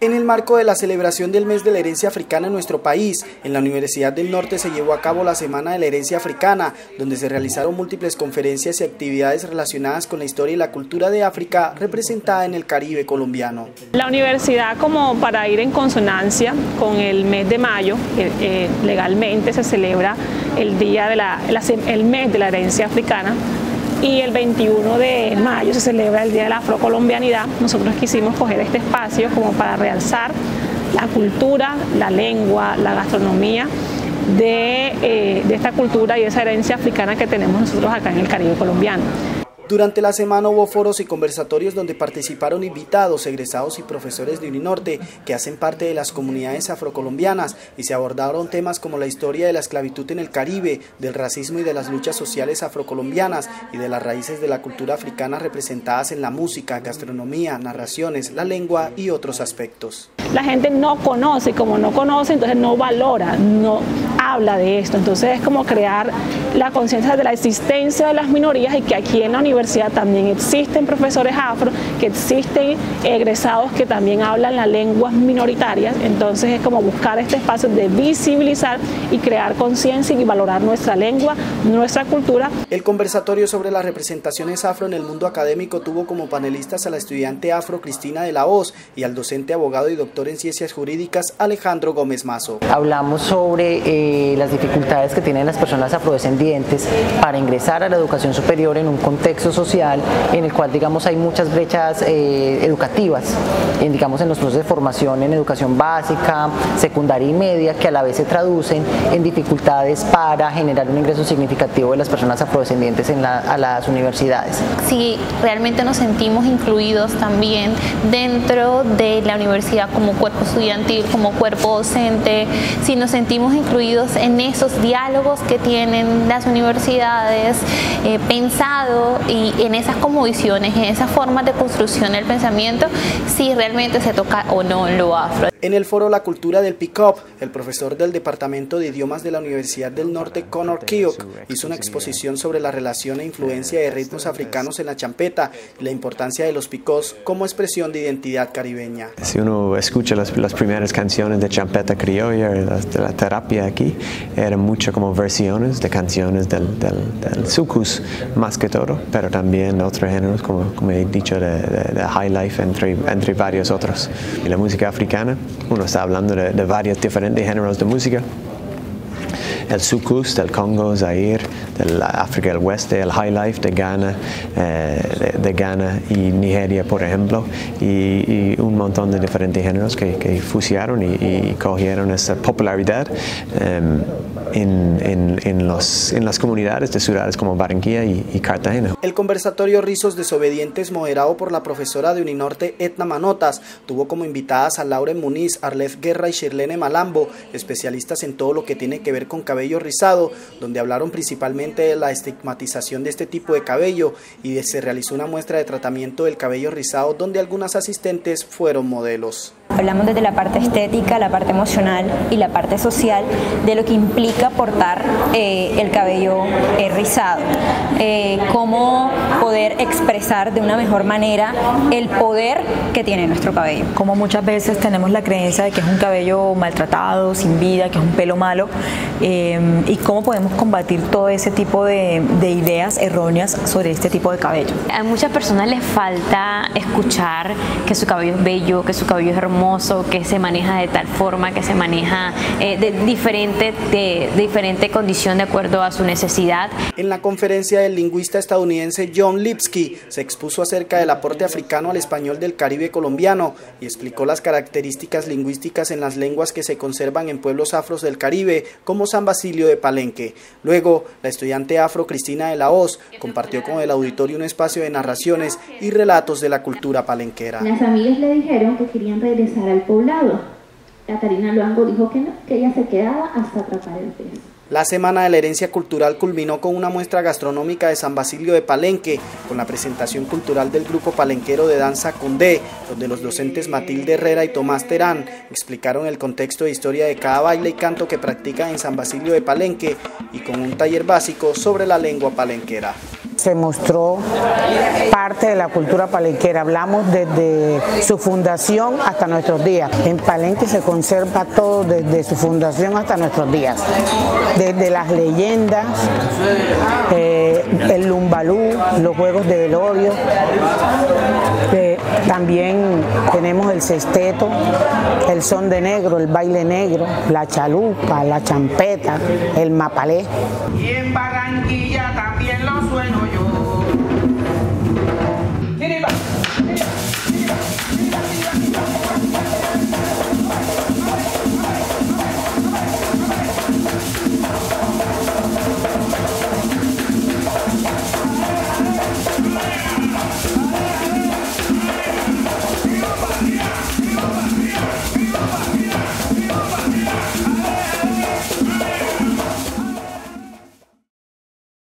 En el marco de la celebración del mes de la herencia africana en nuestro país, en la Universidad del Norte se llevó a cabo la Semana de la Herencia Africana, donde se realizaron múltiples conferencias y actividades relacionadas con la historia y la cultura de África representada en el Caribe colombiano. La universidad, como para ir en consonancia con el mes de mayo, legalmente se celebra el mes de la herencia africana. Y el 21 de mayo se celebra el Día de la Afrocolombianidad. Nosotros quisimos coger este espacio como para realzar la cultura, la lengua, la gastronomía de esta cultura y esa herencia africana que tenemos nosotros acá en el Caribe colombiano. Durante la semana hubo foros y conversatorios donde participaron invitados, egresados y profesores de Uninorte que hacen parte de las comunidades afrocolombianas y se abordaron temas como la historia de la esclavitud en el Caribe, del racismo y de las luchas sociales afrocolombianas y de las raíces de la cultura africana representadas en la música, gastronomía, narraciones, la lengua y otros aspectos. La gente no conoce, y como no conoce, entonces no valora, no habla de esto. Entonces es como crear la conciencia de la existencia de las minorías y que aquí en la universidad también existen profesores afro, que existen egresados que también hablan las lenguas minoritarias. Entonces es como buscar este espacio de visibilizar y crear conciencia y valorar nuestra lengua, nuestra cultura. El conversatorio sobre las representaciones afro en el mundo académico tuvo como panelistas a la estudiante afro Cristina de la Hoz y al docente abogado y doctor en ciencias jurídicas Alejandro Gómez Mazo. Hablamos sobre las dificultades que tienen las personas afrodescendientes para ingresar a la educación superior en un contexto social en el cual, digamos, hay muchas brechas educativas, digamos, en los procesos de formación en educación básica, secundaria y media, que a la vez se traducen en dificultades para generar un ingreso significativo de las personas afrodescendientes a las universidades. Si realmente nos sentimos incluidos también dentro de la universidad como cuerpo estudiantil, como cuerpo docente, si nos sentimos incluidos en esos diálogos que tienen las universidades, pensado y en esas cosmovisiones, en esas formas de construcción del pensamiento, si realmente se toca o no lo afro. En el foro La Cultura del Pick-Up, el profesor del Departamento de Idiomas de la Universidad del Norte, Conor Keogh, hizo una exposición sobre la relación e influencia de ritmos africanos en la champeta y la importancia de los picos como expresión de identidad caribeña. Si uno escucha las primeras canciones de champeta criolla, de la terapia aquí, eran mucho como versiones de canciones del soukous más que todo, pero también de otros géneros, como he dicho, de high life entre varios otros. Y la música africana, uno está hablando de varios diferentes géneros de música. El soukous del Congo, Zaire, del África del Oeste, el high life de Ghana, y Nigeria, por ejemplo, y un montón de diferentes géneros que fusionaron y cogieron esa popularidad en las comunidades de ciudades como Barranquilla y Cartagena. El conversatorio Rizos Desobedientes, moderado por la profesora de Uninorte Etna Manotas, tuvo como invitadas a Lauren Muniz, Arlef Guerra y Shirlene Malambo, especialistas en todo lo que tiene que ver con cabello rizado, donde hablaron principalmente de la estigmatización de este tipo de cabello y se realizó una muestra de tratamiento del cabello rizado donde algunas asistentes fueron modelos. Hablamos desde la parte estética, la parte emocional y la parte social de lo que implica portar el cabello rizado, cómo poder expresar de una mejor manera el poder que tiene nuestro cabello. Como muchas veces tenemos la creencia de que es un cabello maltratado, sin vida, que es un pelo malo, y cómo podemos combatir todo ese tipo de ideas erróneas sobre este tipo de cabello. A muchas personas les falta escuchar que su cabello es bello, que su cabello es hermoso, que se maneja de tal forma, que se maneja de diferente condición de acuerdo a su necesidad. En la conferencia del lingüista estadounidense John Lipsky se expuso acerca del aporte africano al español del Caribe colombiano y explicó las características lingüísticas en las lenguas que se conservan en pueblos afros del Caribe, como San Basilio de Palenque. Luego, la estudiante afro Cristina de la Hoz compartió con el auditorio un espacio de narraciones y relatos de la cultura palenquera. Las amigas le dijeron que querían regresar al poblado. Catarina Luango dijo que no, que ella se quedaba hasta atrapar el pez. La Semana de la Herencia Cultural culminó con una muestra gastronómica de San Basilio de Palenque, con la presentación cultural del grupo palenquero de danza Cundé, donde los docentes Matilde Herrera y Tomás Terán explicaron el contexto de historia de cada baile y canto que practican en San Basilio de Palenque y con un taller básico sobre la lengua palenquera. se mostró parte de la cultura palenquera. Hablamos desde su fundación hasta nuestros días. En Palenque se conserva todo desde su fundación hasta nuestros días. Desde las leyendas, el lumbalú, los juegos de velorio. También tenemos el cesteto, el son de negro, el baile negro, la chalupa, la champeta, el mapalé. Y en Barranquilla también lo sueno.